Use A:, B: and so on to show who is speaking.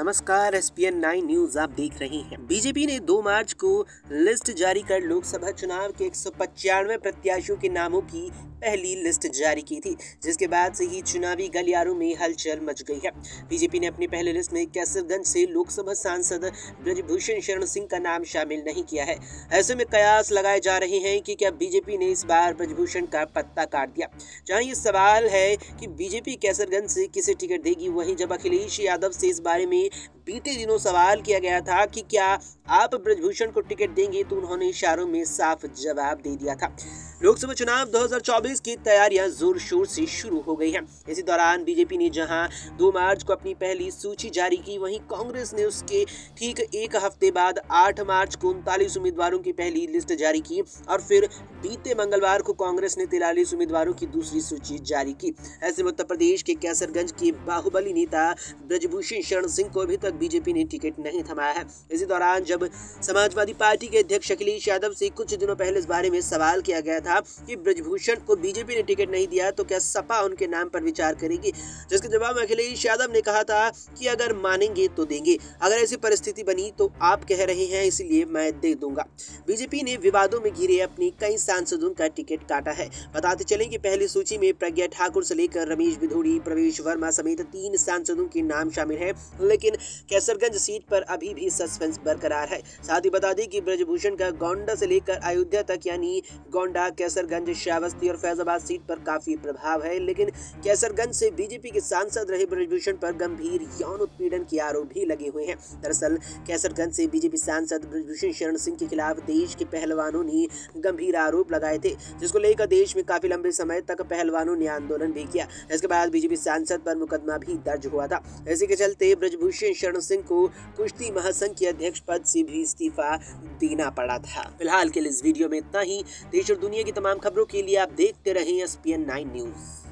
A: नमस्कार, SPN 9 news आप देख रहे हैं। बीजेपी ने 2 मार्च को लिस्ट जारी कर लोकसभा चुनाव के 195 प्रत्याशियों के नामों की पहली लिस्ट जारी की थी, जिसके बाद से ही चुनावी गलियारों में हलचल मच गई है। बीजेपी ने अपनी पहली लिस्ट में कैसरगंज से लोकसभा सांसद ब्रजभूषण शरण सिंह का नाम शामिल नहीं किया है। ऐसे में कयास लगाए जा रहे हैं कि क्या बीजेपी ने इस बार ब्रजभूषण का पत्ता काट दिया। जहां ये सवाल है कि बीजेपी कैसरगंज से किसे टिकट देगी, वहीं जब अखिलेश यादव से इस बारे में बीते दिनों सवाल किया गया था कि क्या आप ब्रजभूषण को टिकट देंगे, तो उन्होंने इशारों में साफ जवाब दे दिया था। लोकसभा चुनाव 2024 की तैयारियां जोर शोर से शुरू हो गई हैं। इसी दौरान बीजेपी ने जहां 2 मार्च को अपनी पहली सूची जारी की, वहीं कांग्रेस ने उसके ठीक एक हफ्ते बाद 8 मार्च को 39 उम्मीदवारों की पहली लिस्ट जारी की और फिर बीते मंगलवार को कांग्रेस ने 43 उम्मीदवारों की दूसरी सूची जारी की। ऐसे में उत्तर प्रदेश के कैसरगंज के बाहुबली नेता ब्रजभूषण शरण सिंह को अभी तक बीजेपी ने टिकट नहीं थमाया है। इसी दौरान जब समाजवादी पार्टी के अध्यक्ष अखिलेश यादव से कुछ दिनों पहले इस बारे में सवाल किया गया था कि ब्रजभूषण को बीजेपी ने टिकट नहीं दिया तो क्या सपा उनके नाम पर विचार करेगी, जिसके जवाब में अखिलेश यादव ने कहा था कि अगर मानेंगे तो देंगे, अगर ऐसी परिस्थिति बनी तो आप कह रहे हैं इसलिए मैं दे दूंगा। बीजेपी ने विवादों में घिरे अपनी कई सांसदों का टिकट काटा है। बताते चलें कि पहली सूची में प्रज्ञा ठाकुर से लेकर रमेश बिधूड़ी, प्रवेश वर्मा समेत 3 सांसदों के नाम शामिल है, लेकिन कैसरगंज सीट पर अभी भी सस्पेंस बरकरार है। साथ ही बता दें कि ब्रजभूषण का गोंडा से लेकर अयोध्या तक यानी गोंडा, कैसरगंज, श्रावस्ती और फैजाबाद सीट पर काफी प्रभाव है, लेकिन कैसरगंज से बीजेपी के सांसद रहे ब्रजभूषण पर गंभीर यौन उत्पीड़न के आरोप भी लगे हुए हैं। दरअसल कैसरगंज से बीजेपी सांसद ब्रजभूषण शरण सिंह के खिलाफ देश के पहलवानों ने गंभीर आरोप लगाए थे, जिसको लेकर देश में काफी लंबे समय तक पहलवानों ने आंदोलन भी किया। इसके बाद बीजेपी सांसद पर मुकदमा भी दर्ज हुआ था। इसी के चलते ब्रजभूषण शरण सिंह को कुश्ती महासंघ के अध्यक्ष पद से भी इस्तीफा देना पड़ा था। फिलहाल के लिए इस वीडियो में इतना ही। देश और दुनिया की तमाम खबरों के लिए आप देखते रहें SPN 9 न्यूज।